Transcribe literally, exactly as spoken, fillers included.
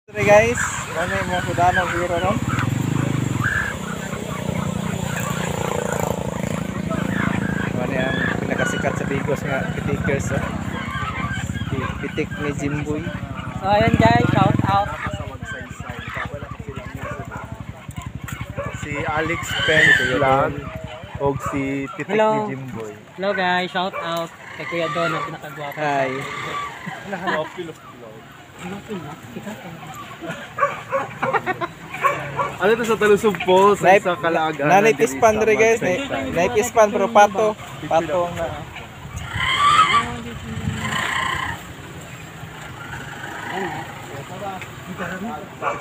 Sorry guys, kami mga kudano biro ron. Kani ang pinakasikat sa Bigos nga pitikers oh. Pitik ni Jimboy. So ayan guys, shout out. Si Alex Pence lang o si Pitik Hello. ni Jimboy. Hello guys, shout out kay Kuya Don na pinakagwapo. Hi. Ano ito sa Talusog po sa Naip- isa kalaagan. Nanay pispan dre guys, nay pispan pero pato, pato ang na.